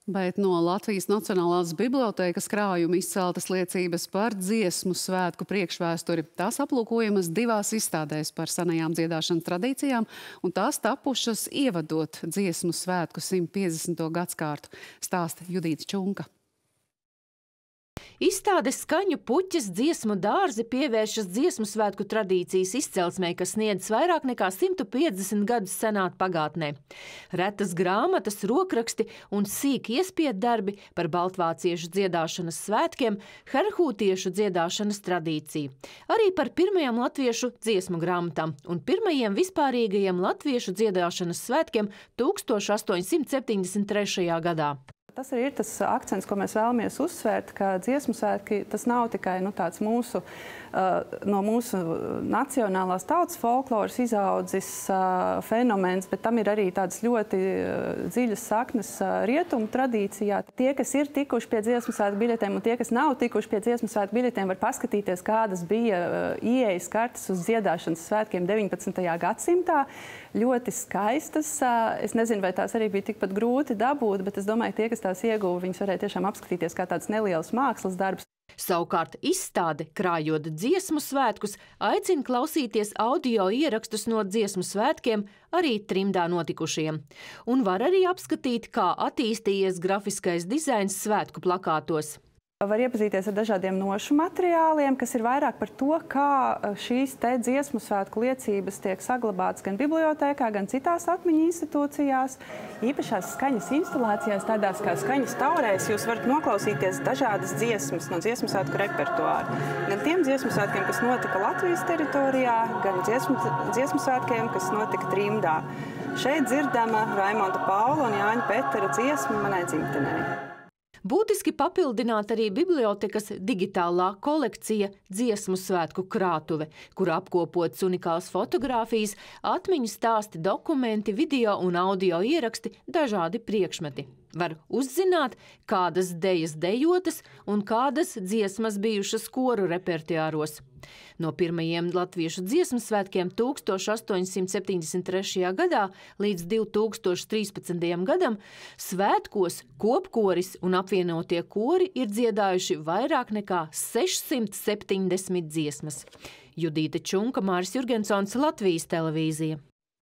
Bet no Latvijas Nacionālās bibliotēkas krājuma izceltas liecības par dziesmu svētku priekšvēsturi. Tās aplūkojamas divās izstādēs par senajām dziedāšanas tradīcijām, un tās tapušas ievadot dziesmu svētku 150. gadskārtu, stāsta Judīta Čunka. Izstāde Skaņu puķes dziesmu dārzi pievēršas dziesmu svētku tradīcijas izcelsmei, kas sniedzas vairāk nekā 150 gadus senā pagātnē. Retas grāmatas, rokraksti un sīki iespieddarbi par baltvāciešu dziedāšanas svētkiem, herhūtiešu dziedāšanas tradīciju. Arī par pirmajām latviešu dziesmu grāmatām un pirmajiem vispārīgajiem latviešu dziedāšanas svētkiem 1873. gadā. Tas arī ir tas akcents, ko mēs vēlamies uzsvērt, ka dziesmu svētki tas nav tikai tāds no mūsu nacionālās tautas folkloras izaudzis fenomens, bet tam ir arī tādas ļoti dziļas saknes rietumu tradīcijā. Tie, kas ir tikuši pie dziesmu svētku biļetēm un tie, kas nav tikuši pie dziesmu svētku biļetēm, var paskatīties, kādas bija ieejas kartes uz dziedāšanas svētkiem 19. gadsimtā. Ļoti skaistas. Es nezinu, vai tās arī bija tikpat grūti dabūt, bet es domāju, tie, kas tās ieguva, viņas varēja tiešām apskatīties kā tāds neliels mākslas darbs. Savukārt izstāde, krājot dziesmu svētkus, aicina klausīties audio ierakstus no dziesmu svētkiem, arī trimdā notikušiem. Un var arī apskatīt, kā attīstījies grafiskais dizains svētku plakātos. Var iepazīties ar dažādiem nošu materiāliem, kas ir vairāk par to, kā šīs te dziesmu svētku liecības tiek saglabātas gan bibliotēkā, gan citās atmiņu institūcijās. Īpašās skaņas instalācijās, tādās kā skaņas taurēs, jūs varat noklausīties dažādas dziesmas no dziesmu svētku repertuāra. Gan tiem dziesmu svētkiem, kas notika Latvijas teritorijā, gan dziesmu svētkiem, kas notika trimdā. Šeit dzirdama Raimonda Paula un Jāņa Petera dziesma Manai dzimtenei. Būtiski papildināt arī bibliotekas digitālā kolekcija dziesmu svētku krātuve, kur apkopotas unikālas fotogrāfijas, atmiņu stāsti, dokumenti, video un audio ieraksti, dažādi priekšmeti. Var uzzināt, kādas dejas dejotas un kādas dziesmas bijušas koru repertuāros. No pirmajiem latviešu dziesmu svētkiem 1873. gadā līdz 2013. gadam svētkos kopkoris un apvienotie kori ir dziedājuši vairāk nekā 670 dziesmas. Judīta Čunka, Māris Jurgensons, Latvijas televīzija.